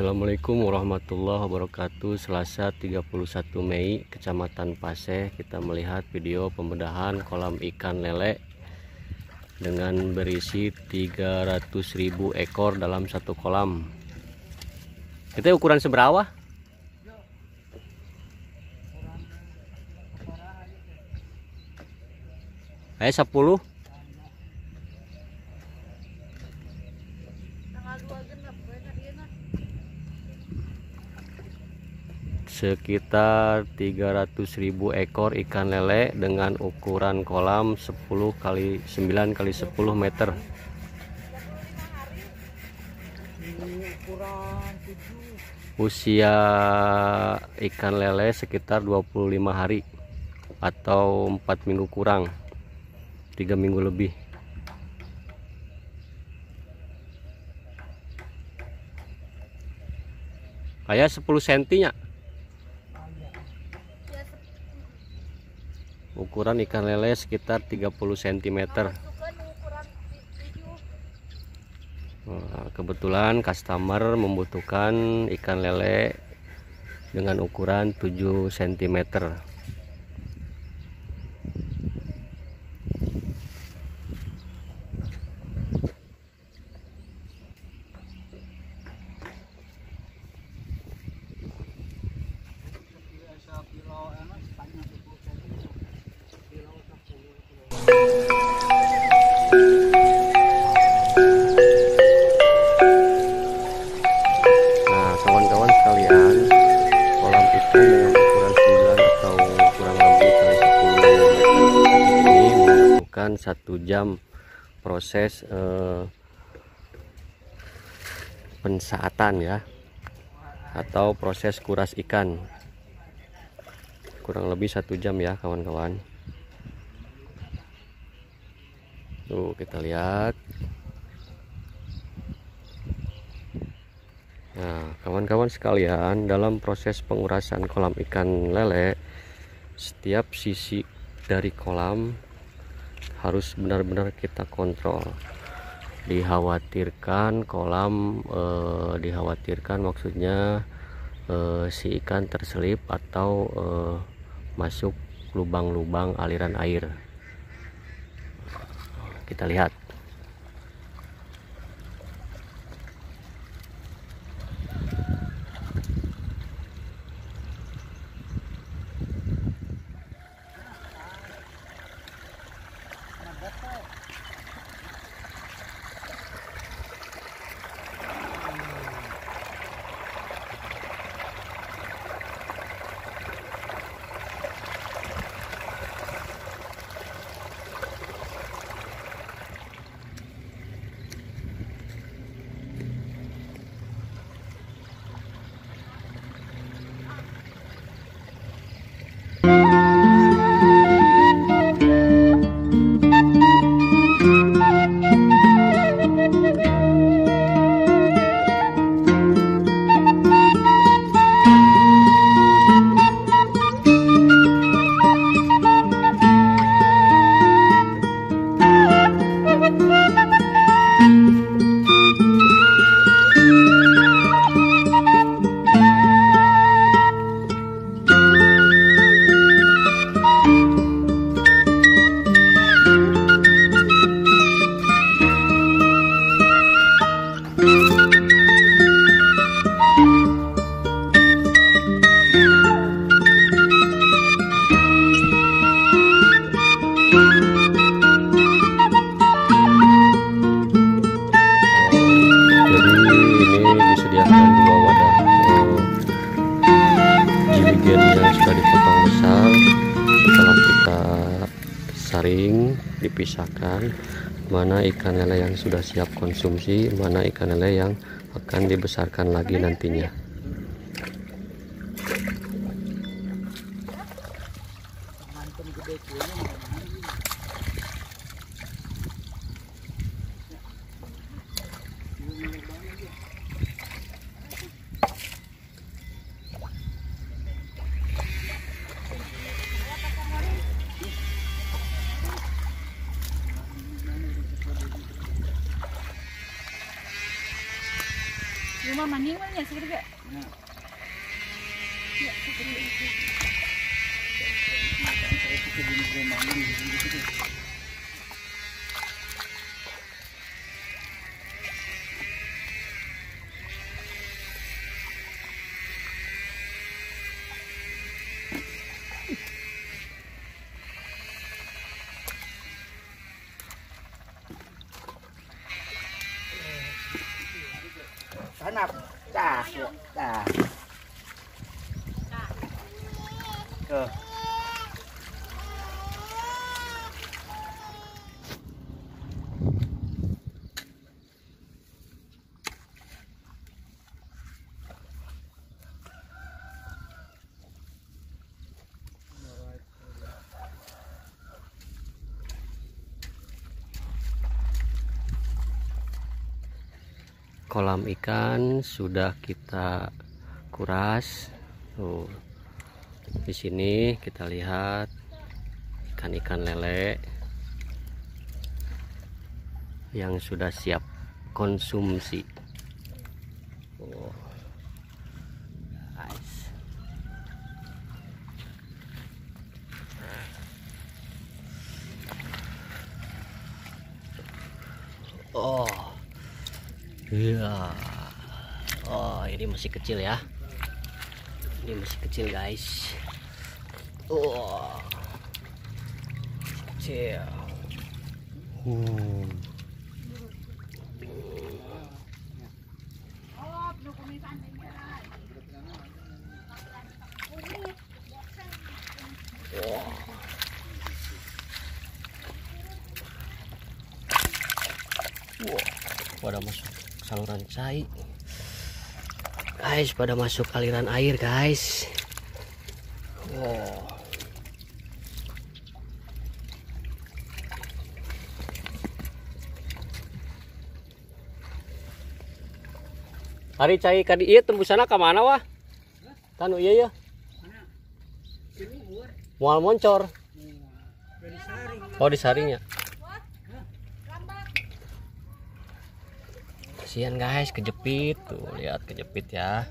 Assalamualaikum warahmatullahi wabarakatuh. Selasa 31 Mei, Kecamatan Paseh. Kita melihat video pembedahan kolam ikan lele dengan berisi 300.000 ekor dalam satu kolam. Itu ukuran seberapa? Kayak 10. Sekitar 300.000 ekor ikan lele dengan ukuran kolam 10 kali 9 kali 10 meter. Usia ikan lele sekitar 25 hari atau 4 minggu kurang, 3 minggu lebih. Kayak 10 cm nya. Ukuran ikan lele sekitar 30 cm. Nah, kebetulan customer membutuhkan ikan lele dengan ukuran 7 cm. Nah, kawan-kawan sekalian, kolam ikan dengan ukuran 9 atau kurang lebih kali 10 meter ini membutuhkan 1 jam proses pensaatan ya, atau proses kuras ikan. Kurang lebih 1 jam ya kawan-kawan. Tuh kita lihat. Nah, kawan-kawan sekalian, dalam proses pengurasan kolam ikan lele, setiap sisi dari kolam harus benar-benar kita kontrol. Dikhawatirkan maksudnya si ikan terselip atau masuk lubang-lubang aliran air. Kita lihat. Saring dipisahkan mana ikan lele yang sudah siap konsumsi, mana ikan lele yang akan dibesarkan lagi nantinya. Cuma maning mana segera. Sana dah, dah. Ke. Kolam ikan sudah kita kuras. Tuh. Di sini kita lihat ikan-ikan lele yang sudah siap konsumsi. Oh. Guys. Oh. Iya. Oh, ini masih kecil ya. Ini masih kecil, guys. Oh. Masih kecil. Wow, pada masuk saluran cai, guys. Pada masuk aliran air, guys. Wow. Hari cai kadi iya tembusana ke mana wah? Tanu iya ya. Mual moncor. Oh, disaringnya. Kasihan guys, kejepit tuh, lihat kejepit ya.